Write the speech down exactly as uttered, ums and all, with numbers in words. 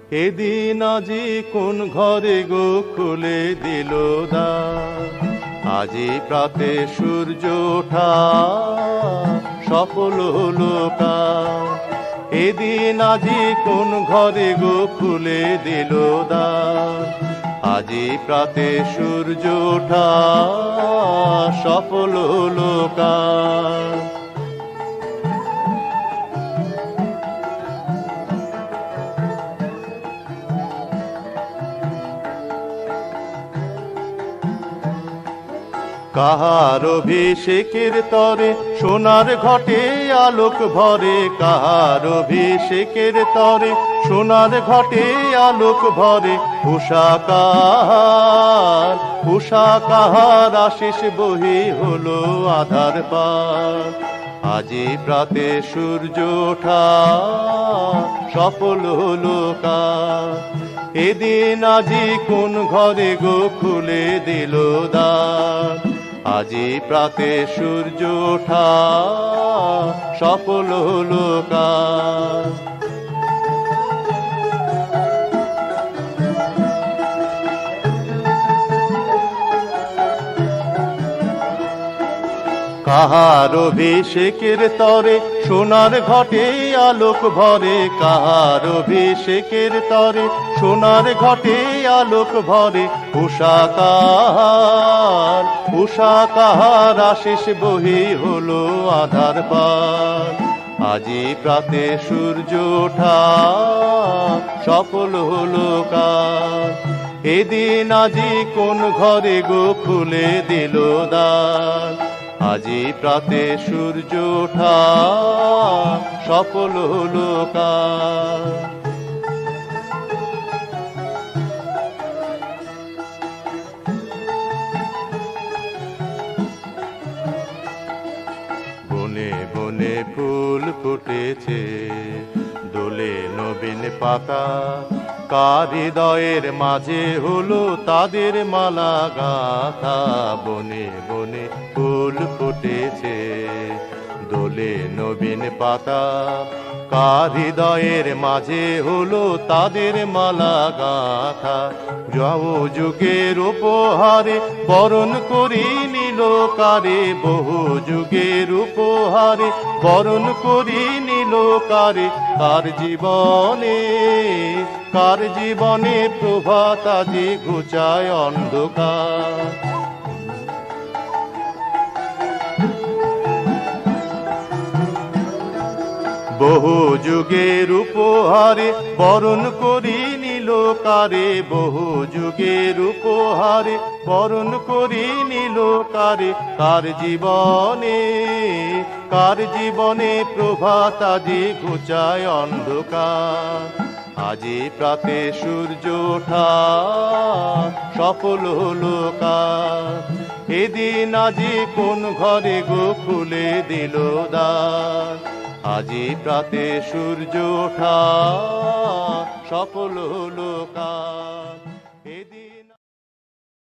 এদিন আজি কোন ঘরে গো খুলে দিল দ্বার, আজি প্রাতে সূর্য ওঠা সফল হলো কাজ। এদিন আজি কোন ঘরে গো খুলে দিল দ্বার, আজি প্রাতে সূর্য ওঠা সফল হলো কাজ। কাহার অভিষেকের তরে সোনার ঘটে আলোক ভরে, কাহার অভিষেকের তরে সোনার ঘটে আলোক ভরে। উষা কাহার উষা কাহার আশিস বহি হলো আধার পার, আজি প্রাতে সূর্য ওঠা সফল হলো কাজ। এদিন আজি কোন ঘরে গো খুলে দিল দ্বার, আজি প্রাতে সূর্য ওঠা সফল হলো কাজ। কাহার অভিষেকের তরে সোনার ঘটে আলোক ভরে, কাহার অভিষেকের তরে সোনার ঘটে আলোক ভরে। উষা কাহার উষা কাহার আশিস বহি হলো আধার পার, আজি প্রাতে সূর্য ওঠা সফল হলো কাজ। এদিন আজি কোন ঘরে গো খুলে দিল দ্বার, আজি প্রাতে সূর্য ওঠা সফল হলো কাজ। বনে বনে ফুল ফুটেছে, দোলে নবীন পাতা, কার হৃদয়ের মাঝে হলো তাদের মালা গাথা। বনে বনে ফুল ফুটেছে, দোলে নবীন পাতা, কার হৃদয়ের মাঝে হলো তাদের মালা গাথা। যাও যুগের উপহারে বরণ করি নিল কারে, বহু যুগের উপহারে বরণ করি নিল কারে। কার জীবনে কার জীবনে প্রভাত আজি ঘুচায় অন্ধকার, বহু যুগের উপহারে বরণ করি নিল কারে, বহু যুগের উপহারে বরণ করি নিল কারে। কার জীবনে কার জীবনে প্রভাত আজি ঘুচায় অন্ধকার, আজি প্রাতে সূর্য ওঠা সফল হলো কাজ। এদিন আজি কোন ঘরে গো খুলে দিল দ্বার, আজি প্রাতে সূর্য ওঠা সফল হলো কাজ।